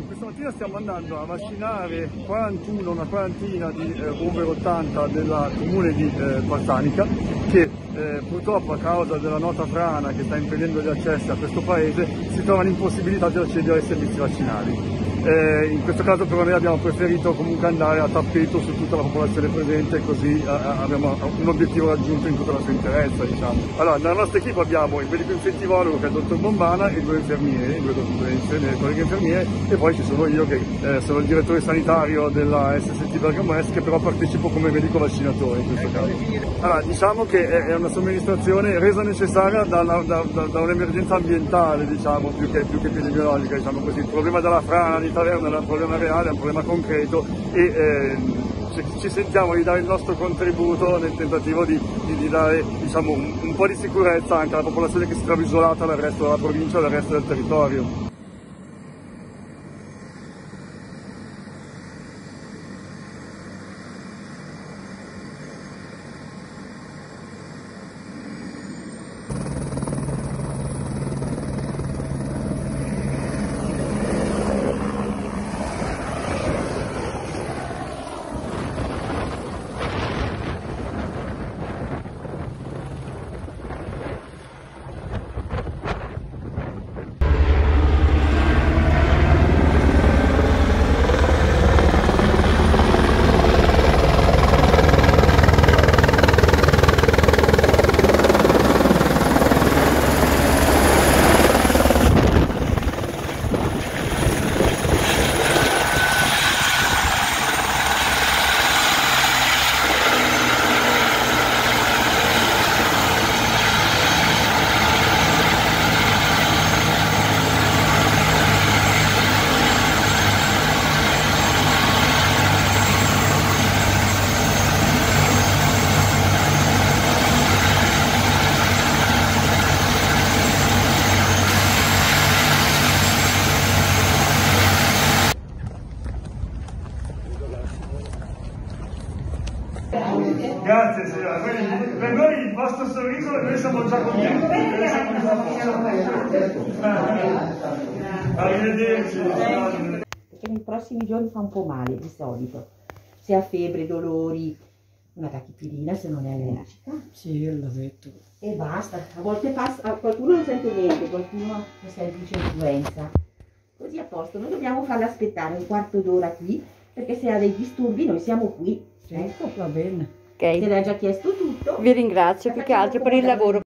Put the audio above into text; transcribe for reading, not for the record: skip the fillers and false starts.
Questa mattina stiamo andando a vaccinare una quarantina di over 80 del comune di Portanica che purtroppo a causa della nota frana che sta impedendo gli accessi a questo paese si trovano impossibilitati ad accedere ai servizi vaccinali. In questo caso però noi abbiamo preferito comunque andare a tappeto su tutta la popolazione presente, così abbiamo un obiettivo raggiunto in tutta la sua interezza, diciamo. Allora, nella nostra equipe abbiamo il medico infettivologo che è il dottor Bombana e due infermieri, due colleghe infermiere, e poi ci sono io che sono il direttore sanitario della SST Bergamo Est, che però partecipo come medico vaccinatore in questo caso. Allora, diciamo che è una somministrazione resa necessaria da un'emergenza ambientale, diciamo, più che epidemiologica, diciamo così. Il problema della frana di Taverna è un problema reale, è un problema concreto e ci sentiamo di dare il nostro contributo nel tentativo di dare, diciamo, un po' di sicurezza anche alla popolazione che si trova isolata dal resto della provincia e dal resto del territorio. Grazie signora, per noi il vostro sorriso noi siamo già contenti. Arrivederci. Perché nei prossimi giorni fa un po' male di solito, se ha febbre, dolori, una tachipirina se non è allergica. Sì, l'ho detto. E basta, a volte passa, qualcuno non sente niente, qualcuno ha semplice influenza. Così a posto, noi dobbiamo farla aspettare un quarto d'ora qui, perché se ha dei disturbi noi siamo qui. Ecco, va bene. Se l'ha già chiesto tutto. Vi ringrazio più che altro per il lavoro.